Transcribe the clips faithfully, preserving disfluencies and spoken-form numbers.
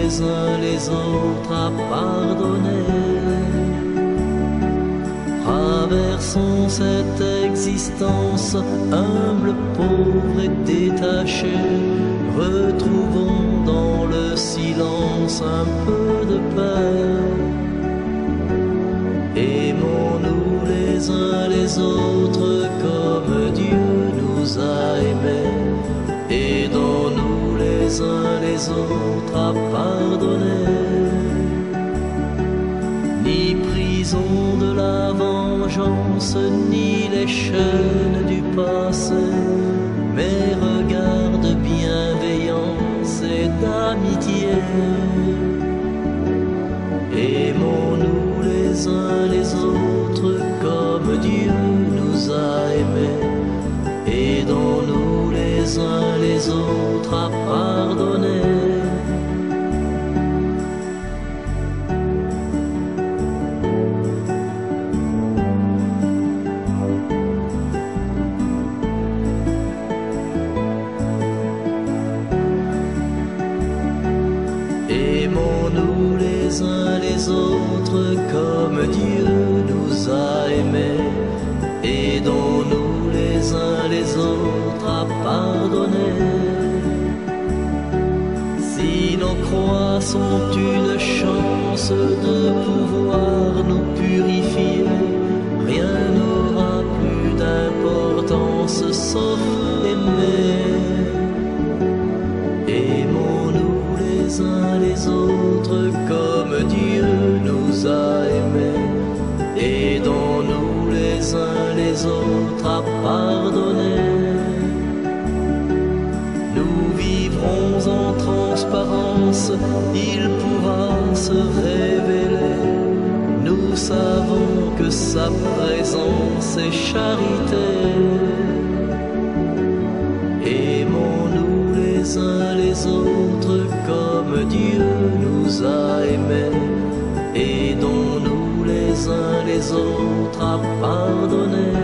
les uns les autres à pardonner. Traversons cette existence humble, pauvre et détachée. Retrouvons dans le silence un peu de paix. Aimons-nous les uns les autres comme Dieu nous a aimés. Aidons-nous les uns les autres à pardonner. Ni prison de la vengeance, ni les chaînes du passé, mais regards de bienveillance et d'amitié. Aimons-nous les uns les autres comme Dieu nous a aimés. Aidons-nous les uns les autres à pardonner. Aimons-nous les uns les autres comme Dieu nous a aimés. Aidons-nous les uns les autres à pardonner. Si nos croix sont une chance de pouvoir nous purifier, rien n'aura plus d'importance sauf aimer. Aimons-nous les uns les autres comme Dieu nous a aimés. Aidons-nous les uns les autres à pardonner. Nous vivrons en transparence, il pourra se révéler. Nous savons que sa présence est charité. Aimons-nous les uns les autres comme Dieu nous a aimés. Aidons-nous les uns les autres à pardonner.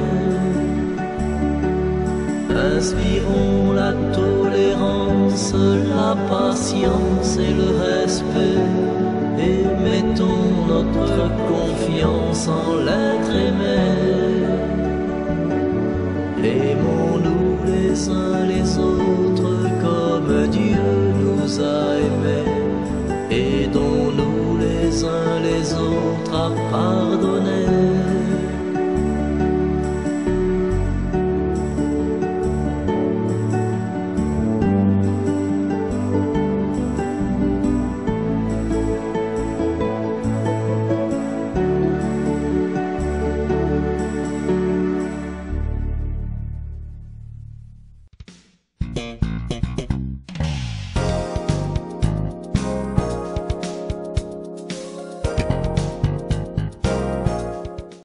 Inspirons la tolérance, la patience et le respect, et mettons notre confiance en l'être aimé. Aimons-nous les uns les autres comme Dieu nous a aimés. Aidons-nous les uns les autres à pardonner.